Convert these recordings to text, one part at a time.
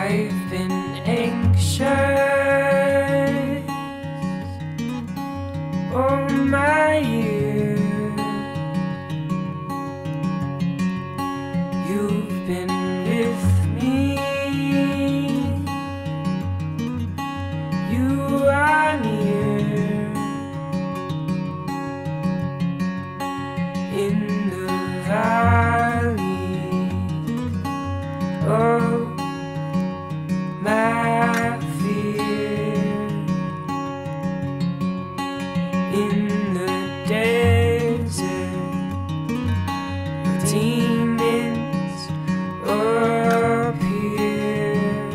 I've been anxious all my years. You've been with me. You are near in the valley of my fear, in the desert, demons appear.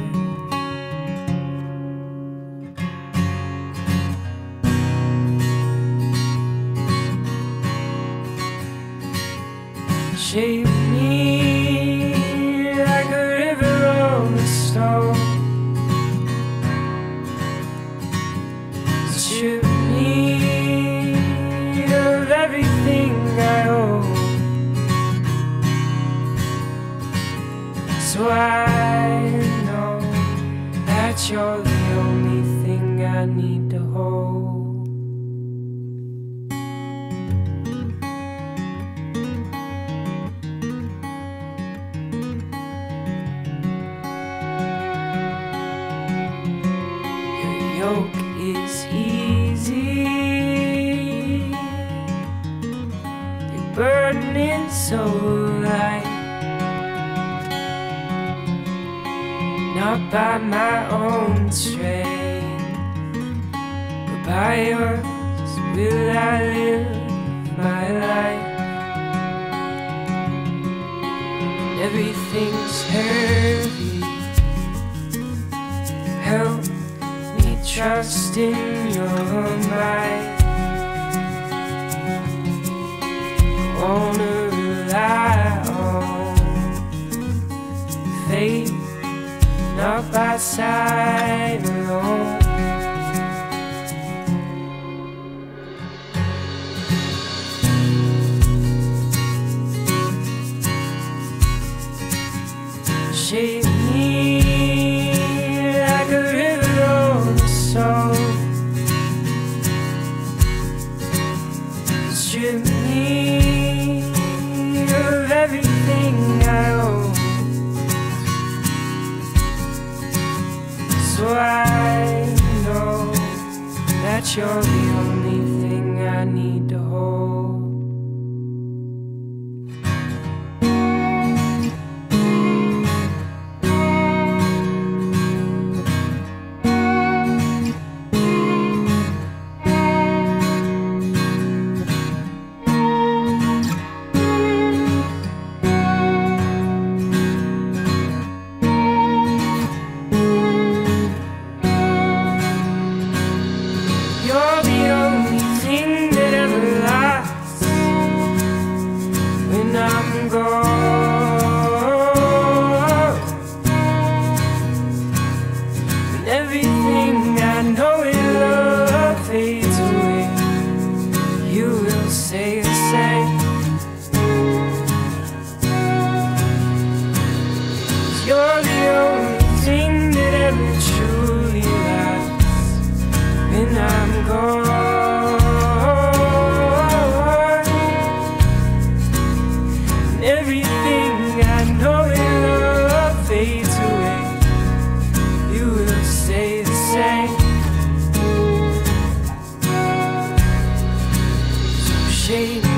Shape me like a river on the stone. Strip me of everything I own, so I know that you're the only thing I need to hold. Your yoke is easy, you're burning so light, not by my own strength, but by yours will I live my life. Everything's heavy, help me trust in your might. I wanna rely on faith, not by sight alone. Shape me like a river on the soul. Strip me of everything I own, so I know that you're the only thing I need to hold. You're the only thing that ever lasts when I'm gone. When everything I know in love fades away, you will say the same. 'Cause you're the only thing that ever truly lasts when I'm gone. And everything I know in love fades away, you will say the same. So shade